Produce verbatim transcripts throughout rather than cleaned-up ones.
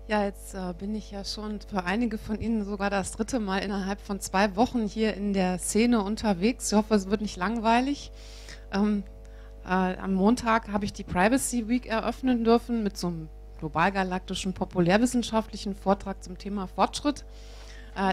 Ja, jetzt äh, bin ich ja schon für einige von Ihnen sogar das dritte Mal innerhalb von zwei Wochen hier in der Szene unterwegs. Ich hoffe, es wird nicht langweilig. Ähm, äh, am Montag habe ich die Privacy Week eröffnen dürfen mit so einem globalgalaktischen populärwissenschaftlichen Vortrag zum Thema Fortschritt. Äh,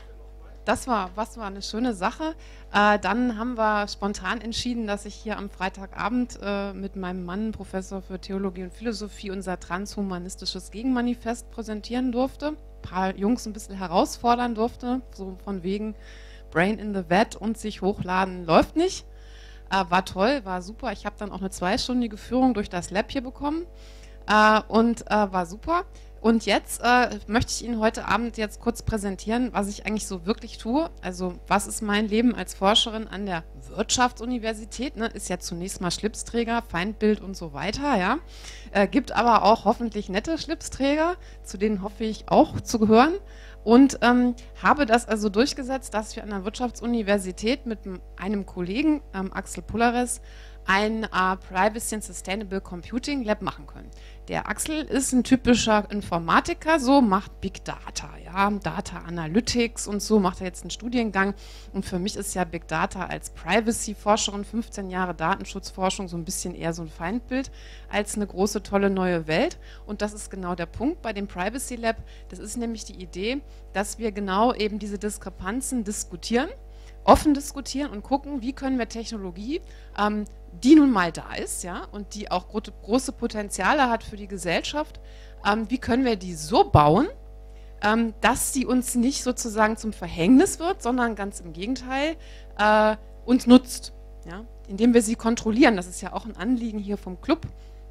Das war, was war eine schöne Sache. Äh, dann haben wir spontan entschieden, dass ich hier am Freitagabend äh, mit meinem Mann, Professor für Theologie und Philosophie, unser transhumanistisches Gegenmanifest präsentieren durfte. Ein paar Jungs ein bisschen herausfordern durfte, so von wegen Brain in the Vat und sich hochladen läuft nicht. Äh, war toll, war super. Ich habe dann auch eine zweistündige Führung durch das Lab hier bekommen äh, und äh, war super. Und jetzt äh, möchte ich Ihnen heute Abend jetzt kurz präsentieren, was ich eigentlich so wirklich tue. Also was ist mein Leben als Forscherin an der Wirtschaftsuniversität? Ne? Ist ja zunächst mal Schlipsträger, Feindbild und so weiter. Ja? Äh, gibt aber auch hoffentlich nette Schlipsträger, zu denen hoffe ich auch zu gehören. Und ähm, habe das also durchgesetzt, dass wir an der Wirtschaftsuniversität mit einem Kollegen, ähm, Axel Pullares, ein äh, Privacy and Sustainable Computing Lab machen können. Der Axel ist ein typischer Informatiker, so macht Big Data, ja, Data Analytics und so macht er jetzt einen Studiengang. Und für mich ist ja Big Data als Privacy-Forscherin, fünfzehn Jahre Datenschutzforschung, so ein bisschen eher so ein Feindbild als eine große, tolle neue Welt. Und das ist genau der Punkt bei dem Privacy Lab. Das ist nämlich die Idee, dass wir genau eben diese Diskrepanzen diskutieren, offen diskutieren und gucken, wie können wir Technologie, ähm, die nun mal da ist, ja, und die auch gro große Potenziale hat für die Gesellschaft, ähm, wie können wir die so bauen, ähm, dass sie uns nicht sozusagen zum Verhängnis wird, sondern ganz im Gegenteil äh, uns nutzt, ja, indem wir sie kontrollieren. Das ist ja auch ein Anliegen hier vom Club.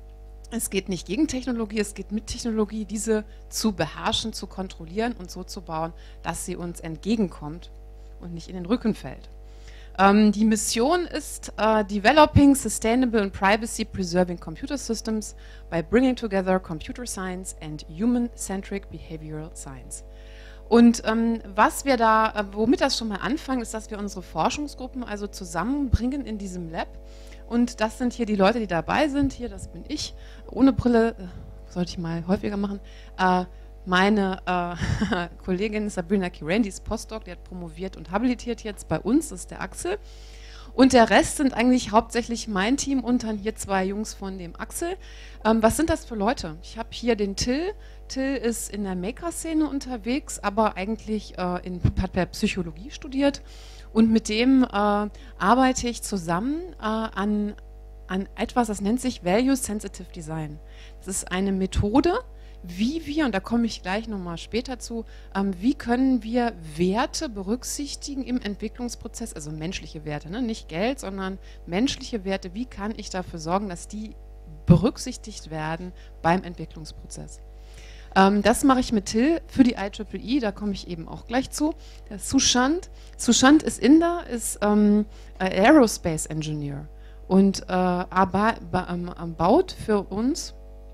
Es geht nicht gegen Technologie, es geht mit Technologie, diese zu beherrschen, zu kontrollieren und so zu bauen, dass sie uns entgegenkommt und nicht in den Rücken fällt. Ähm, die Mission ist uh, Developing Sustainable and Privacy Preserving Computer Systems by bringing together Computer Science and Human-Centric Behavioral Science. Und ähm, was wir da, äh, womit das schon mal anfangen, ist, dass wir unsere Forschungsgruppen also zusammenbringen in diesem Lab. Und das sind hier die Leute, die dabei sind. Hier, das bin ich. Ohne Brille, äh, sollte ich mal häufiger machen. Äh, Meine äh, Kollegin Sabrina Kiran, die ist Postdoc, die hat promoviert und habilitiert jetzt bei uns, das ist der Axel. Und der Rest sind eigentlich hauptsächlich mein Team und dann hier zwei Jungs von dem Axel. Ähm, was sind das für Leute? Ich habe hier den Till. Till ist in der Maker-Szene unterwegs, aber eigentlich äh, in, hat er Psychologie studiert. Und mit dem äh, arbeite ich zusammen äh, an, an etwas, das nennt sich Value Sensitive Design. Das ist eine Methode, wie wir, und da komme ich gleich nochmal später zu, ähm, wie können wir Werte berücksichtigen im Entwicklungsprozess, also menschliche Werte, ne? Nicht Geld, sondern menschliche Werte, wie kann ich dafür sorgen, dass die berücksichtigt werden beim Entwicklungsprozess. Ähm, das mache ich mit Till für die I triple E, da komme ich eben auch gleich zu. Der Sushant, Sushant ist Inder, ist ähm, Aerospace Engineer und äh, aber, ähm, baut für uns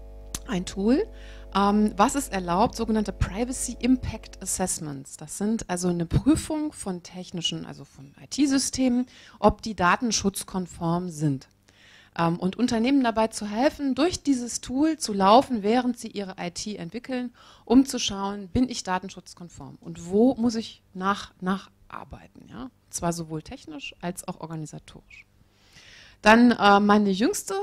ein Tool, Ähm, was es erlaubt, sogenannte Privacy Impact Assessments. Das sind also eine Prüfung von technischen, also von I T-Systemen, ob die datenschutzkonform sind. Ähm, und Unternehmen dabei zu helfen, durch dieses Tool zu laufen, während sie ihre I T entwickeln, um zu schauen, bin ich datenschutzkonform und wo muss ich nach, nacharbeiten. Ja? Zwar sowohl technisch als auch organisatorisch. Dann äh, meine Jüngste,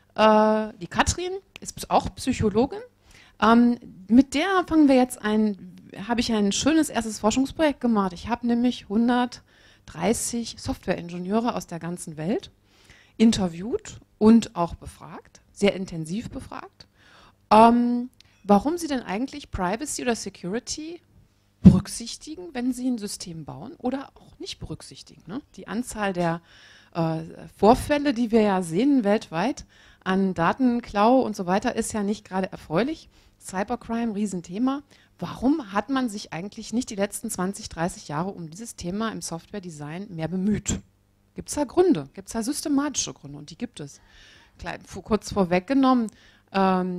äh, die Katrin, ist auch Psychologin. Ähm, mit der fangen wir jetzt ein, habe ich ein schönes erstes Forschungsprojekt gemacht. Ich habe nämlich hundertdreißig Software-Ingenieure aus der ganzen Welt interviewt und auch befragt, sehr intensiv befragt, ähm, warum sie denn eigentlich Privacy oder Security berücksichtigen, wenn sie ein System bauen oder auch nicht berücksichtigen. Ne? Die Anzahl der äh, Vorfälle, die wir ja sehen weltweit, an Datenklau und so weiter, ist ja nicht gerade erfreulich. Cybercrime, Riesenthema. Warum hat man sich eigentlich nicht die letzten zwanzig, dreißig Jahre um dieses Thema im Software-Design mehr bemüht? Gibt es da Gründe? Gibt es da systematische Gründe? Und die gibt es. Klein, kurz vorweggenommen, ähm,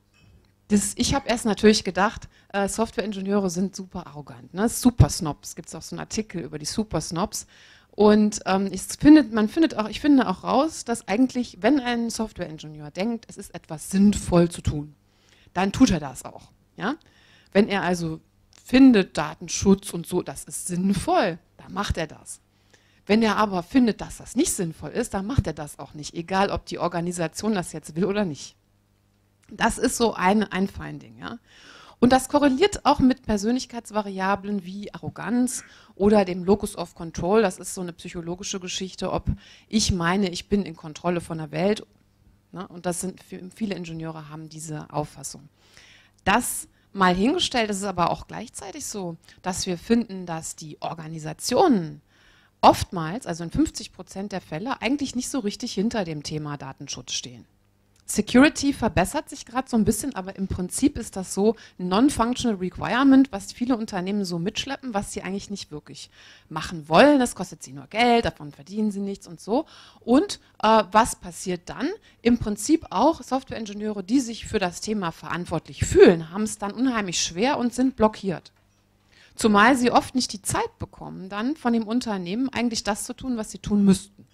das, ich habe erst natürlich gedacht, äh, Software-Ingenieure sind super arrogant, ne? Super Snobs. Es gibt auch so einen Artikel über die Super Snobs. Und ähm, ich, findet, man findet auch, ich finde auch raus, dass eigentlich, wenn ein Software-Ingenieur denkt, es ist etwas sinnvoll zu tun, dann tut er das auch. Ja? Wenn er also findet, Datenschutz und so, das ist sinnvoll, dann macht er das. Wenn er aber findet, dass das nicht sinnvoll ist, dann macht er das auch nicht, egal ob die Organisation das jetzt will oder nicht. Das ist so ein, ein Finding. Ja? Und das korreliert auch mit Persönlichkeitsvariablen wie Arroganz oder dem Locus of Control. Das ist so eine psychologische Geschichte, ob ich meine, ich bin in Kontrolle von der Welt. Ne? Und das sind viele Ingenieure haben diese Auffassung. Das mal hingestellt, ist es aber auch gleichzeitig so, dass wir finden, dass die Organisationen oftmals, also in fünfzig Prozent der Fälle, eigentlich nicht so richtig hinter dem Thema Datenschutz stehen. Security verbessert sich gerade so ein bisschen, aber im Prinzip ist das so ein Non-Functional Requirement, was viele Unternehmen so mitschleppen, was sie eigentlich nicht wirklich machen wollen. Das kostet sie nur Geld, davon verdienen sie nichts und so. Und äh, was passiert dann? Im Prinzip auch Softwareingenieure, die sich für das Thema verantwortlich fühlen, haben es dann unheimlich schwer und sind blockiert. Zumal sie oft nicht die Zeit bekommen, dann von dem Unternehmen eigentlich das zu tun, was sie tun müssten.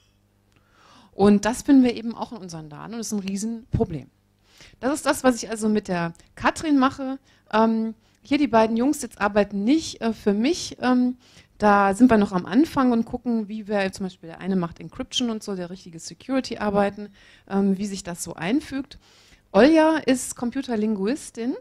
Und das finden wir eben auch in unseren Daten und das ist ein Riesenproblem. Das ist das, was ich also mit der Katrin mache. Ähm, hier die beiden Jungs jetzt arbeiten nicht äh, für mich. Ähm, da sind wir noch am Anfang und gucken, wie wir, zum Beispiel der eine macht Encryption und so, der richtige Security-Arbeiten, ähm, wie sich das so einfügt. Olja ist Computerlinguistin.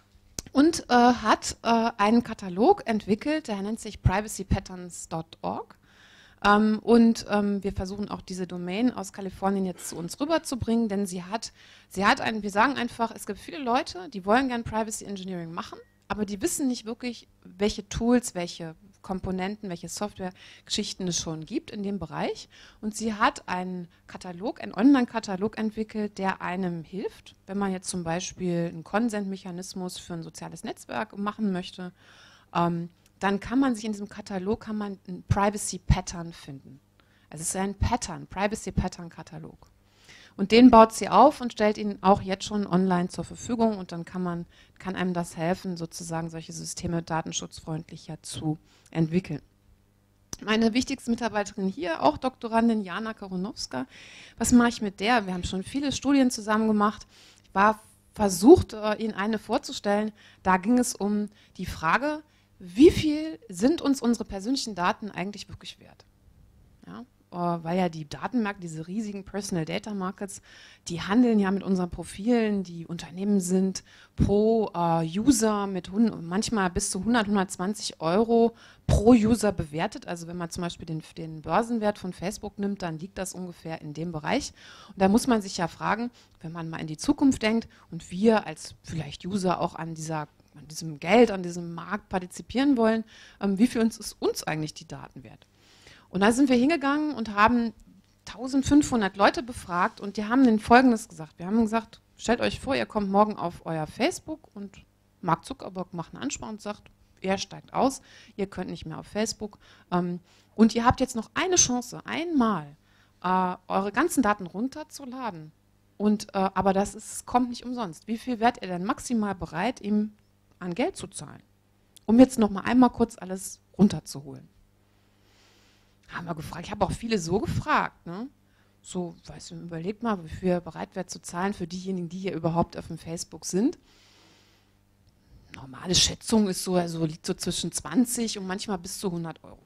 Und äh, hat äh, einen Katalog entwickelt, der nennt sich privacy patterns dot org. Ähm, und ähm, wir versuchen auch diese Domain aus Kalifornien jetzt zu uns rüberzubringen, denn sie hat, sie hat einen, wir sagen einfach, es gibt viele Leute, die wollen gern Privacy Engineering machen, aber die wissen nicht wirklich, welche Tools, welche Komponenten, welche Softwaregeschichten es schon gibt in dem Bereich. Und sie hat einen Katalog, einen Online-Katalog entwickelt, der einem hilft, wenn man jetzt zum Beispiel einen Consent-Mechanismus für ein soziales Netzwerk machen möchte, ähm, dann kann man sich in diesem Katalog kann man ein Privacy-Pattern finden. Also es ist ein Pattern, Privacy-Pattern-Katalog. Und den baut sie auf und stellt ihn auch jetzt schon online zur Verfügung und dann kann man, kann einem das helfen, sozusagen solche Systeme datenschutzfreundlicher zu entwickeln. Meine wichtigste Mitarbeiterin hier, auch Doktorandin Jana Koronowska. Was mache ich mit der? Wir haben schon viele Studien zusammen gemacht. Ich war versucht, Ihnen eine vorzustellen. Da ging es um die Frage, wie viel sind uns unsere persönlichen Daten eigentlich wirklich wert? Ja? Weil ja die Datenmärkte, diese riesigen Personal Data Markets, die handeln ja mit unseren Profilen, die Unternehmen sind pro äh, User mit manchmal bis zu hundert, hundertzwanzig Euro pro User bewertet. Also wenn man zum Beispiel den, den Börsenwert von Facebook nimmt, dann liegt das ungefähr in dem Bereich. Und da muss man sich ja fragen, wenn man mal in die Zukunft denkt und wir als vielleicht User auch an dieser an diesem Geld, an diesem Markt partizipieren wollen, ähm, wie viel uns ist uns eigentlich die Daten wert? Und da sind wir hingegangen und haben eintausendfünfhundert Leute befragt und die haben ihnen Folgendes gesagt. Wir haben gesagt, stellt euch vor, ihr kommt morgen auf euer Facebook und Mark Zuckerberg macht einen Anspruch und sagt, er steigt aus, ihr könnt nicht mehr auf Facebook. Ähm, und ihr habt jetzt noch eine Chance, einmal äh, eure ganzen Daten runterzuladen. Und, äh, aber das ist, kommt nicht umsonst. Wie viel wärt ihr denn maximal bereit, ihm an Geld zu zahlen, um jetzt noch mal einmal kurz alles runterzuholen? Haben wir gefragt. Ich habe auch viele so gefragt, ne? So, weißt du, überlegt mal, wie viel ihr bereit wärt zu zahlen für diejenigen, die hier überhaupt auf dem Facebook sind. Normale Schätzung ist so, also liegt so zwischen zwanzig und manchmal bis zu hundert Euro.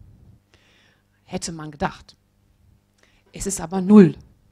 Hätte man gedacht. Es ist aber null.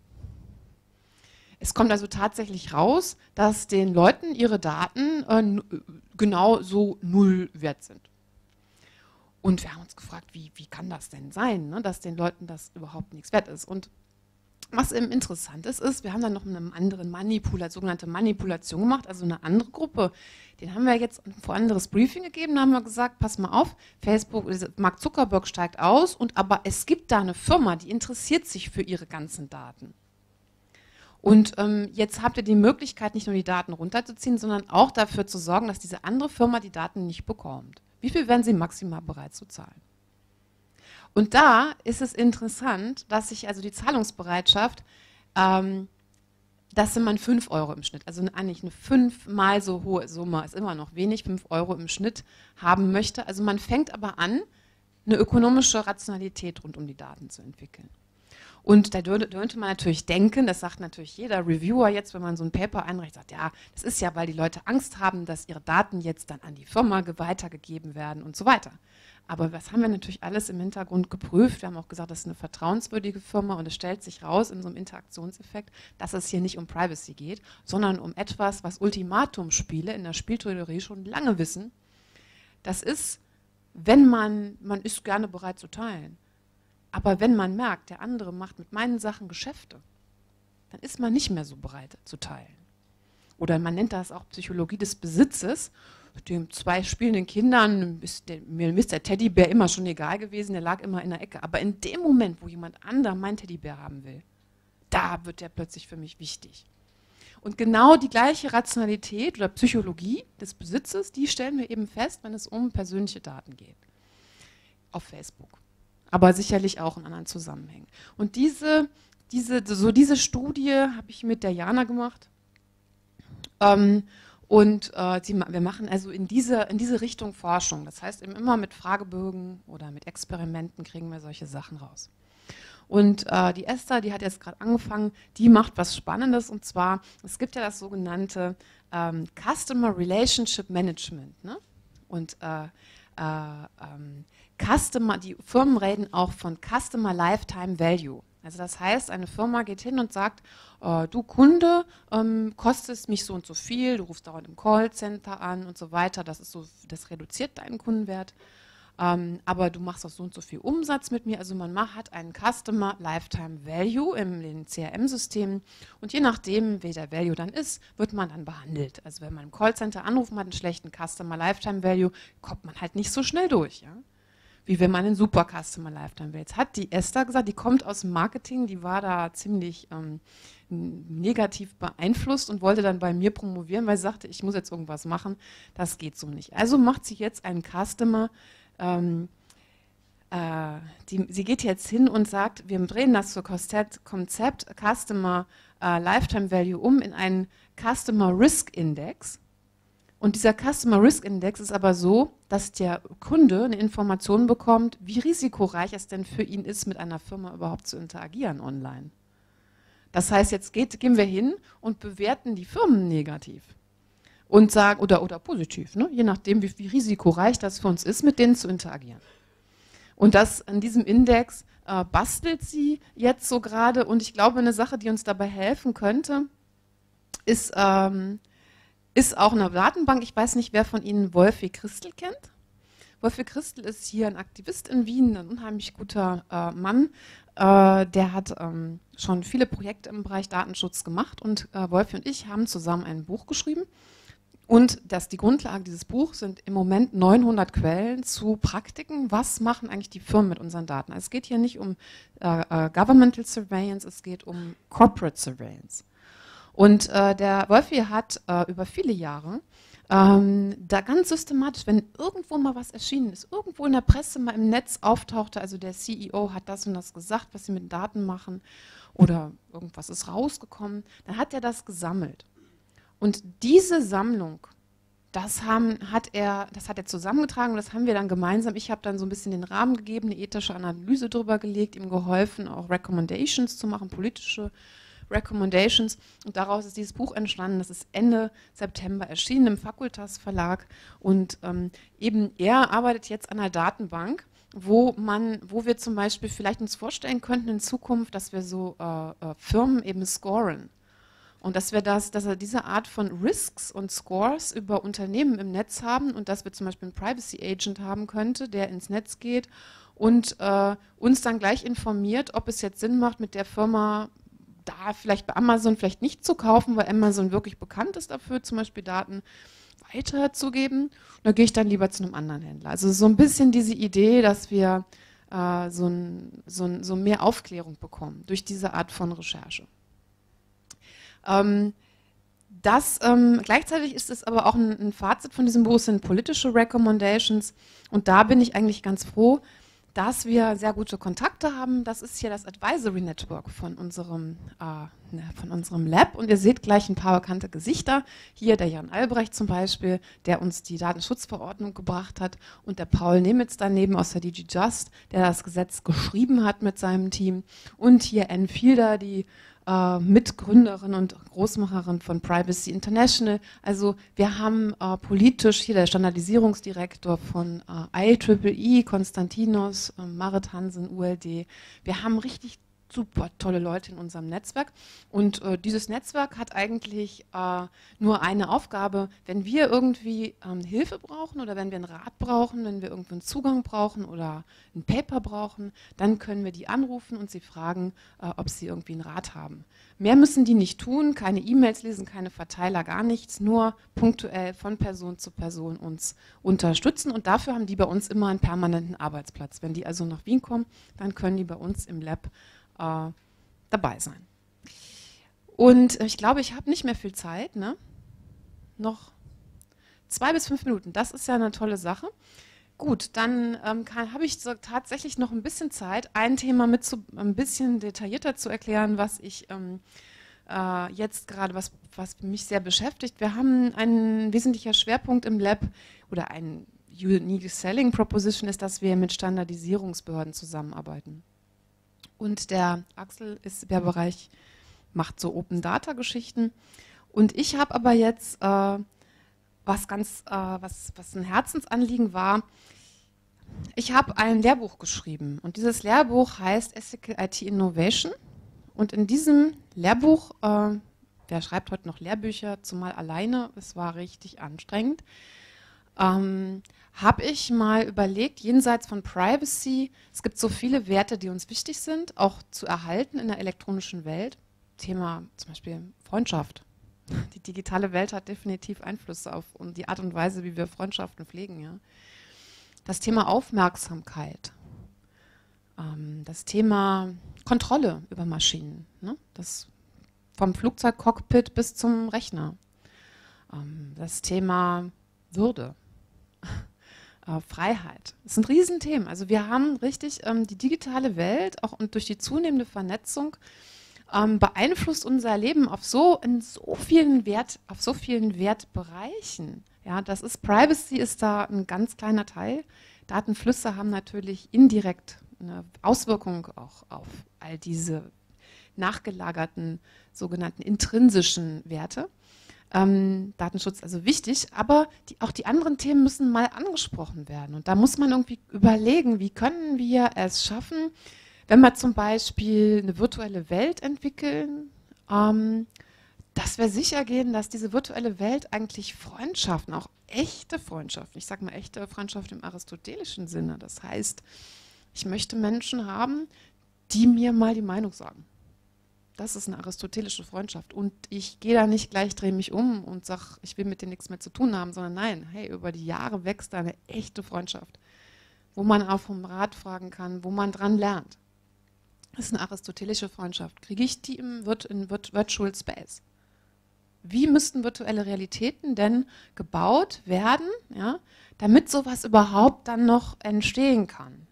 Es kommt also tatsächlich raus, dass den Leuten ihre Daten äh, genau so null wert sind. Und wir haben uns gefragt, wie, wie kann das denn sein, ne, dass den Leuten das überhaupt nichts wert ist. Und was eben interessant ist, ist, wir haben dann noch eine andere Manipulation, sogenannte Manipulation gemacht, also eine andere Gruppe. Den haben wir jetzt ein anderes Briefing gegeben, da haben wir gesagt, pass mal auf, Facebook, Mark Zuckerberg steigt aus, und aber es gibt da eine Firma, die interessiert sich für ihre ganzen Daten. Und ähm, jetzt habt ihr die Möglichkeit, nicht nur die Daten runterzuziehen, sondern auch dafür zu sorgen, dass diese andere Firma die Daten nicht bekommt. Wie viel wären sie maximal bereit zu zahlen? Und da ist es interessant, dass sich also die Zahlungsbereitschaft, ähm, das sind man fünf Euro im Schnitt, also eigentlich eine fünfmal so hohe Summe, ist immer noch wenig, fünf Euro im Schnitt haben möchte. Also man fängt aber an, eine ökonomische Rationalität rund um die Daten zu entwickeln. Und da könnte man natürlich denken, das sagt natürlich jeder Reviewer jetzt, wenn man so ein Paper einreicht, sagt, ja, das ist ja, weil die Leute Angst haben, dass ihre Daten jetzt dann an die Firma weitergegeben werden und so weiter. Aber das haben wir natürlich alles im Hintergrund geprüft. Wir haben auch gesagt, das ist eine vertrauenswürdige Firma und es stellt sich raus in so einem Interaktionseffekt, dass es hier nicht um Privacy geht, sondern um etwas, was Ultimatumspiele in der Spieltheorie schon lange wissen. Das ist, wenn man, man ist gerne bereit zu teilen. Aber wenn man merkt, der andere macht mit meinen Sachen Geschäfte, dann ist man nicht mehr so bereit zu teilen. Oder man nennt das auch Psychologie des Besitzes. Den zwei spielenden Kindern ist der, mir ist der Teddybär immer schon egal gewesen, der lag immer in der Ecke. Aber in dem Moment, wo jemand anderer meinen Teddybär haben will, da wird der plötzlich für mich wichtig. Und genau die gleiche Rationalität oder Psychologie des Besitzes, die stellen wir eben fest, wenn es um persönliche Daten geht. Auf Facebook. Aber sicherlich auch in anderen Zusammenhängen. Und diese, diese, so diese Studie habe ich mit der Jana gemacht. Ähm, und äh, die, wir machen also in diese, in diese Richtung Forschung. Das heißt, eben immer mit Fragebögen oder mit Experimenten kriegen wir solche Sachen raus. Und äh, die Esther, die hat jetzt gerade angefangen, die macht was Spannendes. Und zwar, es gibt ja das sogenannte ähm, Customer Relationship Management. Ne? Und äh, äh, ähm, Customer, die Firmen reden auch von Customer Lifetime Value. Also das heißt, eine Firma geht hin und sagt, äh, du Kunde, ähm, kostest mich so und so viel, du rufst dauernd im Callcenter an und so weiter, das ist so, das reduziert deinen Kundenwert, ähm, aber du machst auch so und so viel Umsatz mit mir, also man macht, hat einen Customer Lifetime Value in den C R M-Systemen und je nachdem, wie der Value dann ist, wird man dann behandelt. Also wenn man im Callcenter anruft, man hat einen schlechten Customer Lifetime Value, kommt man halt nicht so schnell durch, ja. Wie wenn man einen super Customer Lifetime will. Jetzt hat die Esther gesagt, die kommt aus dem Marketing, die war da ziemlich ähm, negativ beeinflusst und wollte dann bei mir promovieren, weil sie sagte, ich muss jetzt irgendwas machen, das geht so nicht. Also macht sie jetzt einen Customer, ähm, äh, die, sie geht jetzt hin und sagt, wir drehen das so Konzept, Konzept Customer äh, Lifetime Value um in einen Customer Risk Index. Und dieser Customer Risk Index ist aber so, dass der Kunde eine Information bekommt, wie risikoreich es denn für ihn ist, mit einer Firma überhaupt zu interagieren online. Das heißt, jetzt geht, gehen wir hin und bewerten die Firmen negativ und sagen, oder, oder positiv, ne? Je nachdem, wie, wie risikoreich das für uns ist, mit denen zu interagieren. Und das an diesem Index äh, bastelt sie jetzt so gerade. Und ich glaube, eine Sache, die uns dabei helfen könnte, ist... Ähm, Ist auch eine Datenbank. Ich weiß nicht, wer von Ihnen Wolfi Christel kennt. Wolfi Christel ist hier ein Aktivist in Wien, ein unheimlich guter äh, Mann. Äh, der hat ähm, schon viele Projekte im Bereich Datenschutz gemacht und äh, Wolfi und ich haben zusammen ein Buch geschrieben. Und das, die Grundlage dieses Buchs sind im Moment neunhundert Quellen zu Praktiken. Was machen eigentlich die Firmen mit unseren Daten? Also es geht hier nicht um äh, äh, Governmental Surveillance, es geht um Corporate Surveillance. Und äh, der Wolfi hat äh, über viele Jahre ähm, da ganz systematisch, wenn irgendwo mal was erschienen ist, irgendwo in der Presse mal im Netz auftauchte, also der C E O hat das und das gesagt, was sie mit Daten machen oder irgendwas ist rausgekommen, dann hat er das gesammelt. Und diese Sammlung, das, haben, hat er, das hat er zusammengetragen und das haben wir dann gemeinsam, ich habe dann so ein bisschen den Rahmen gegeben, eine ethische Analyse drüber gelegt, ihm geholfen, auch Recommendations zu machen, politische Recommendations und daraus ist dieses Buch entstanden, das ist Ende September erschienen im Facultas Verlag und ähm, eben er arbeitet jetzt an einer Datenbank, wo man, wo wir zum Beispiel vielleicht uns vorstellen könnten in Zukunft, dass wir so äh, äh, Firmen eben scoren und dass wir das, dass wir diese Art von Risks und Scores über Unternehmen im Netz haben und dass wir zum Beispiel einen Privacy Agent haben könnte, der ins Netz geht und äh, uns dann gleich informiert, ob es jetzt Sinn macht, mit der Firma da vielleicht bei Amazon vielleicht nicht zu kaufen, weil Amazon wirklich bekannt ist dafür, zum Beispiel Daten weiterzugeben. Da gehe ich dann lieber zu einem anderen Händler. Also so ein bisschen diese Idee, dass wir äh, so, ein, so, ein, so mehr Aufklärung bekommen durch diese Art von Recherche. Ähm, das, ähm, gleichzeitig ist es aber auch ein, ein Fazit von diesem Buch, sind politische Recommendations. Und da bin ich eigentlich ganz froh, dass wir sehr gute Kontakte haben. Das ist hier das Advisory Network von unserem, äh, von unserem Lab. Und ihr seht gleich ein paar bekannte Gesichter. Hier der Jan Albrecht zum Beispiel, der uns die Datenschutzverordnung gebracht hat. Und der Paul Nemitz daneben aus der D G Just, der das Gesetz geschrieben hat mit seinem Team. Und hier Anne Fielder, die äh, Mitgründerin und Großmacherin von Privacy International. Also wir haben äh, politisch hier der Standardisierungsdirektor von äh, I triple E, Konstantinos, äh, Marit Hansen, U L D. Wir haben richtig super tolle Leute in unserem Netzwerk und äh, dieses Netzwerk hat eigentlich äh, nur eine Aufgabe: Wenn wir irgendwie ähm, Hilfe brauchen oder wenn wir einen Rat brauchen, wenn wir irgendwo einen Zugang brauchen oder ein Paper brauchen, dann können wir die anrufen und sie fragen, äh, ob sie irgendwie einen Rat haben. Mehr müssen die nicht tun, keine E-Mails lesen, keine Verteiler, gar nichts, nur punktuell von Person zu Person uns unterstützen und dafür haben die bei uns immer einen permanenten Arbeitsplatz. Wenn die also nach Wien kommen, dann können die bei uns im Lab Äh, dabei sein. Und ich glaube, ich habe nicht mehr viel Zeit, ne? Noch zwei bis fünf Minuten, das ist ja eine tolle Sache. Gut, dann ähm, habe ich so tatsächlich noch ein bisschen Zeit, ein Thema mit zu, ein bisschen detaillierter zu erklären, was ich ähm, äh, jetzt gerade, was, was mich sehr beschäftigt. Wir haben ein wesentlicher Schwerpunkt im Lab oder ein Unique Selling Proposition ist, dass wir mit Standardisierungsbehörden zusammenarbeiten. Und der Axel ist der Bereich, macht so Open-Data-Geschichten. Und ich habe aber jetzt, äh, was ganz, äh, was, was ein Herzensanliegen war, ich habe ein Lehrbuch geschrieben. Und dieses Lehrbuch heißt Ethical I T Innovation. Und in diesem Lehrbuch, äh, wer schreibt heute noch Lehrbücher, zumal alleine, es war richtig anstrengend, ähm, habe ich mal überlegt, jenseits von Privacy, es gibt so viele Werte, die uns wichtig sind, auch zu erhalten in der elektronischen Welt. Thema zum Beispiel Freundschaft. Die digitale Welt hat definitiv Einflüsse auf die Art und Weise, wie wir Freundschaften pflegen. Ja. Das Thema Aufmerksamkeit. Ähm, das Thema Kontrolle über Maschinen. Ne? Das vom Flugzeugcockpit bis zum Rechner. Ähm, das Thema Würde. Äh, Freiheit. Das sind Riesenthemen. Also wir haben richtig ähm, die digitale Welt, auch und durch die zunehmende Vernetzung, ähm, beeinflusst unser Leben auf so, in so vielen Wert, auf so vielen Wertbereichen. Ja, das ist, Privacy ist da ein ganz kleiner Teil. Datenflüsse haben natürlich indirekt eine Auswirkung auch auf all diese nachgelagerten, sogenannten intrinsischen Werte. Ähm, Datenschutz also wichtig, aber die, auch die anderen Themen müssen mal angesprochen werden. Und da muss man irgendwie überlegen, wie können wir es schaffen, wenn wir zum Beispiel eine virtuelle Welt entwickeln, ähm, dass wir sicher gehen, dass diese virtuelle Welt eigentlich Freundschaften, auch echte Freundschaften, ich sage mal echte Freundschaft im aristotelischen Sinne, das heißt, ich möchte Menschen haben, die mir mal die Meinung sagen. Das ist eine aristotelische Freundschaft. Und ich gehe da nicht gleich, drehe mich um und sage, ich will mit dir nichts mehr zu tun haben, sondern nein, hey, über die Jahre wächst da eine echte Freundschaft, wo man auch vom Rat fragen kann, wo man dran lernt. Das ist eine aristotelische Freundschaft. Kriege ich die im in Virtual Space? Wie müssten virtuelle Realitäten denn gebaut werden, ja, damit sowas überhaupt dann noch entstehen kann?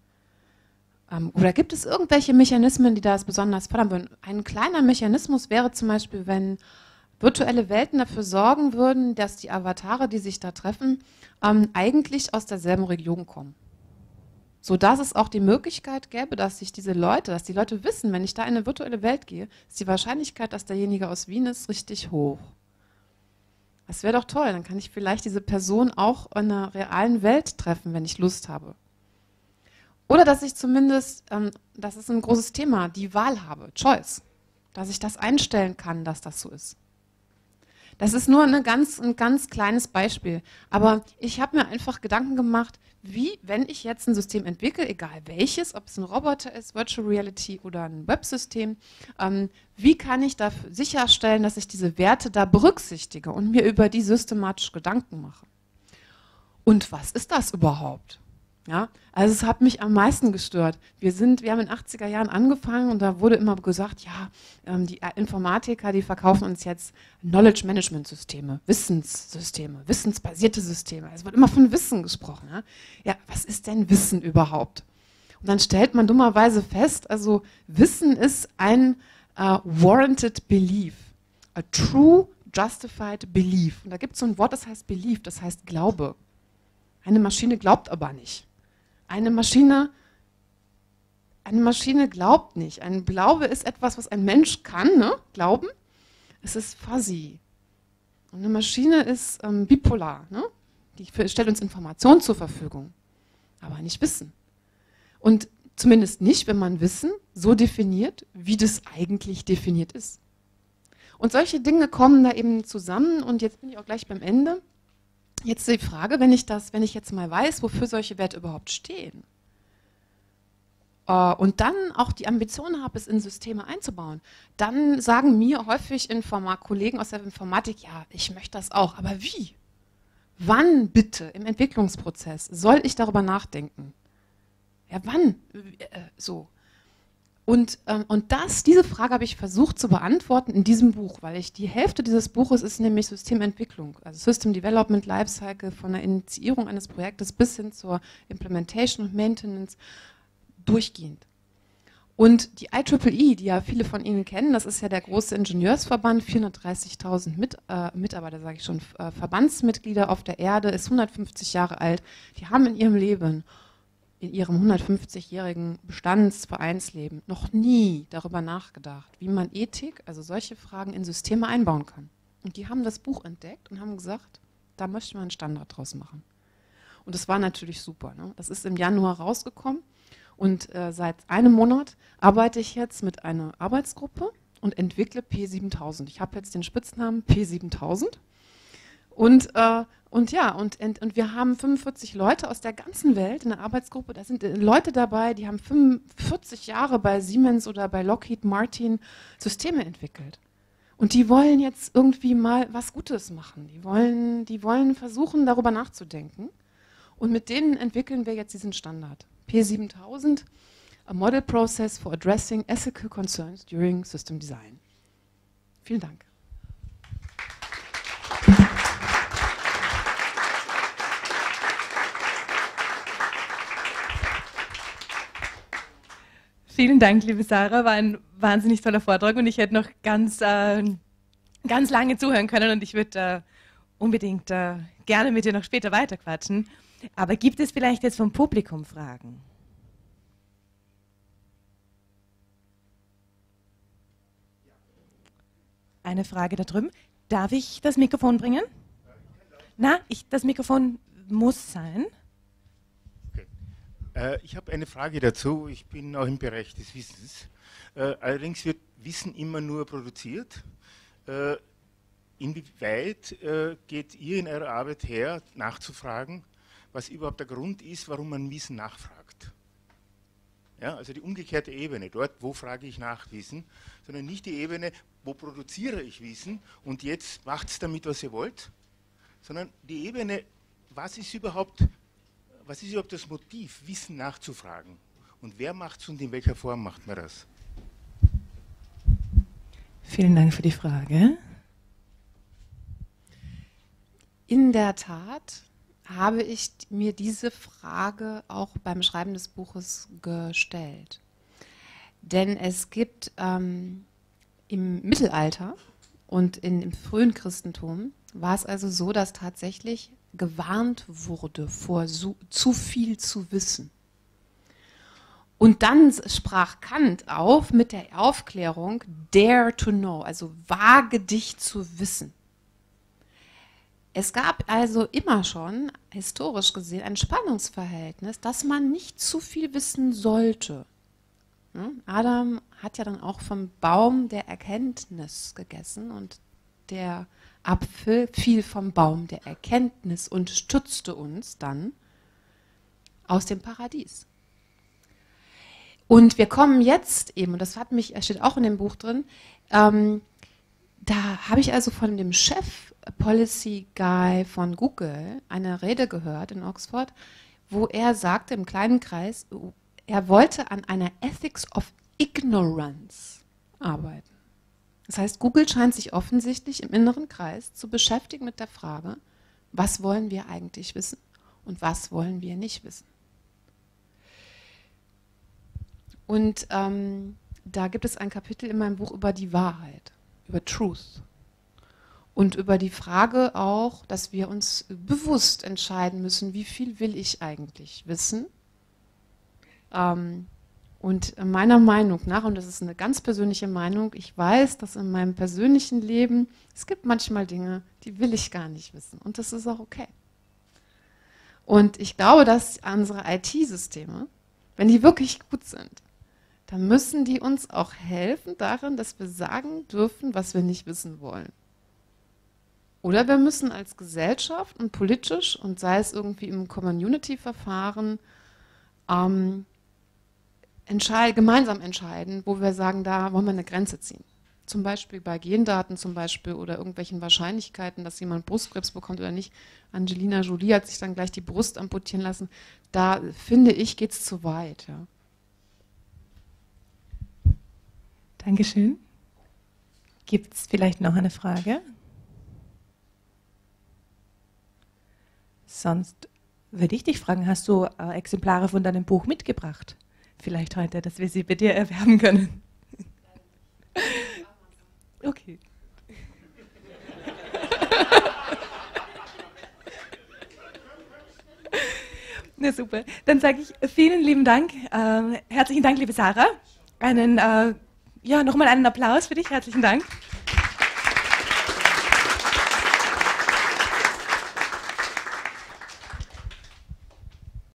Oder gibt es irgendwelche Mechanismen, die das besonders fördern würden? Ein kleiner Mechanismus wäre zum Beispiel, wenn virtuelle Welten dafür sorgen würden, dass die Avatare, die sich da treffen, ähm, eigentlich aus derselben Region kommen. Sodass es auch die Möglichkeit gäbe, dass sich diese Leute, dass die Leute wissen, wenn ich da in eine virtuelle Welt gehe, ist die Wahrscheinlichkeit, dass derjenige aus Wien ist, richtig hoch. Das wäre doch toll, dann kann ich vielleicht diese Person auch in einer realen Welt treffen, wenn ich Lust habe. Oder dass ich zumindest, ähm, das ist ein großes Thema, die Wahl habe, Choice. Dass ich das einstellen kann, dass das so ist. Das ist nur eine ganz, ein ganz kleines Beispiel. Aber ich habe mir einfach Gedanken gemacht, wie, wenn ich jetzt ein System entwickle, egal welches, ob es ein Roboter ist, Virtual Reality oder ein Websystem, ähm, wie kann ich dafür sicherstellen, dass ich diese Werte da berücksichtige und mir über die systematisch Gedanken mache. Und was ist das überhaupt? Ja, also es hat mich am meisten gestört. Wir sind, wir haben in den achtziger Jahren angefangen und da wurde immer gesagt, ja, ähm, die Informatiker, die verkaufen uns jetzt Knowledge Management Systeme, Wissenssysteme, wissensbasierte Systeme. Es wird immer von Wissen gesprochen. Ja, ja, was ist denn Wissen überhaupt? Und dann stellt man dummerweise fest, also Wissen ist ein uh, warranted belief, a true justified belief. Und da gibt es so ein Wort, das heißt Belief, das heißt Glaube. Eine Maschine glaubt aber nicht. Eine Maschine, eine Maschine glaubt nicht. Ein Glaube ist etwas, was ein Mensch kann, ne? Glauben. Es ist fuzzy. Und eine Maschine ist ähm, bipolar. Ne? Die stellt uns Informationen zur Verfügung, aber nicht Wissen. Und zumindest nicht, wenn man Wissen so definiert, wie das eigentlich definiert ist. Und solche Dinge kommen da eben zusammen. Und jetzt bin ich auch gleich beim Ende. Jetzt die Frage, wenn ich das, wenn ich jetzt mal weiß, wofür solche Werte überhaupt stehen, äh, und dann auch die Ambition habe, es in Systeme einzubauen, dann sagen mir häufig Informa- Kollegen aus der Informatik, ja, ich möchte das auch, aber wie? Wann bitte im Entwicklungsprozess soll ich darüber nachdenken? Ja, wann? Äh, so. Und, ähm, und das, diese Frage habe ich versucht zu beantworten in diesem Buch, weil ich die Hälfte dieses Buches ist nämlich Systementwicklung, also System Development Lifecycle, von der Initiierung eines Projektes bis hin zur Implementation und Maintenance, durchgehend. Und die I triple E, die ja viele von Ihnen kennen, das ist ja der große Ingenieursverband, vierhundertdreißigtausend Mit, äh, Mitarbeiter, sage ich schon, äh, Verbandsmitglieder auf der Erde, ist hundertfünfzig Jahre alt. Die haben in ihrem Leben, in ihrem hundertfünfzigjährigen Bestandsvereinsleben noch nie darüber nachgedacht, wie man Ethik, also solche Fragen in Systeme einbauen kann. Und die haben das Buch entdeckt und haben gesagt, da möchten wir einen Standard draus machen. Und das war natürlich super. Ne? Das ist im Januar rausgekommen und äh, seit einem Monat arbeite ich jetzt mit einer Arbeitsgruppe und entwickle P siebentausend. Ich habe jetzt den Spitznamen P siebentausend. Und, äh, und ja, und, und, und wir haben fünfundvierzig Leute aus der ganzen Welt in der Arbeitsgruppe. Da sind Leute dabei, die haben fünfundvierzig Jahre bei Siemens oder bei Lockheed Martin Systeme entwickelt. Und die wollen jetzt irgendwie mal was Gutes machen. Die wollen, die wollen versuchen, darüber nachzudenken. Und mit denen entwickeln wir jetzt diesen Standard. P siebentausend, a Model Process for Addressing Ethical Concerns During System Design. Vielen Dank. Vielen Dank, liebe Sarah, war ein wahnsinnig toller Vortrag und ich hätte noch ganz, äh, ganz lange zuhören können und ich würde äh, unbedingt äh, gerne mit dir noch später weiterquatschen. Aber gibt es vielleicht jetzt vom Publikum Fragen? Eine Frage da drüben. Darf ich das Mikrofon bringen? Na, ich, das Mikrofon muss sein. Ich habe eine Frage dazu. Ich bin auch im Bereich des Wissens. Äh, allerdings wird Wissen immer nur produziert. Äh, inwieweit äh, geht ihr in eurer Arbeit her, nachzufragen, was überhaupt der Grund ist, warum man Wissen nachfragt? Ja, also die umgekehrte Ebene, dort, wo frage ich nach Wissen, sondern nicht die Ebene, wo produziere ich Wissen und jetzt macht's damit, was ihr wollt, sondern die Ebene, was ist überhaupt Was ist überhaupt das Motiv, Wissen nachzufragen? Und wer macht es und in welcher Form macht man das? Vielen Dank für die Frage. In der Tat habe ich mir diese Frage auch beim Schreiben des Buches gestellt. Denn es gibt ähm, im Mittelalter und in, im frühen Christentum war es also so, dass tatsächlich gewarnt wurde vor so, zu viel zu wissen. Und dann sprach Kant auf mit der Aufklärung dare to know, also wage dich zu wissen. Es gab also immer schon, historisch gesehen, ein Spannungsverhältnis, dass man nicht zu viel wissen sollte. Adam hat ja dann auch vom Baum der Erkenntnis gegessen und der Apfel fiel vom Baum der Erkenntnis und stürzte uns dann aus dem Paradies. Und wir kommen jetzt eben, und das hat mich, steht auch in dem Buch drin, ähm, da habe ich also von dem Chef Policy Guy von Google eine Rede gehört in Oxford, wo er sagte im kleinen Kreis, er wollte an einer Ethics of Ignorance arbeiten. Das heißt, Google scheint sich offensichtlich im inneren Kreis zu beschäftigen mit der Frage, was wollen wir eigentlich wissen und was wollen wir nicht wissen. Und ähm, da gibt es ein Kapitel in meinem Buch über die Wahrheit, über Truth. Und über die Frage auch, dass wir uns bewusst entscheiden müssen, wie viel will ich eigentlich wissen. Ähm, und meiner Meinung nach, und das ist eine ganz persönliche Meinung, ich weiß, dass in meinem persönlichen Leben, es gibt manchmal Dinge, die will ich gar nicht wissen. Und das ist auch okay. Und ich glaube, dass unsere I T-Systeme, wenn die wirklich gut sind, dann müssen die uns auch helfen darin, dass wir sagen dürfen, was wir nicht wissen wollen. Oder wir müssen als Gesellschaft und politisch und sei es irgendwie im Community-Verfahren ähm, entscheid gemeinsam entscheiden, wo wir sagen, da wollen wir eine Grenze ziehen. Zum Beispiel bei Gendaten zum Beispiel oder irgendwelchen Wahrscheinlichkeiten, dass jemand Brustkrebs bekommt oder nicht. Angelina Jolie hat sich dann gleich die Brust amputieren lassen. Da finde ich, geht es zu weit. Ja. Dankeschön. Gibt es vielleicht noch eine Frage? Sonst würde ich dich fragen, hast du äh, Exemplare von deinem Buch mitgebracht? Vielleicht heute, dass wir sie bei dir erwerben können. Okay. Na super. Dann sage ich vielen lieben Dank. Äh, herzlichen Dank, liebe Sarah. Einen, äh, ja, nochmal einen Applaus für dich. Herzlichen Dank.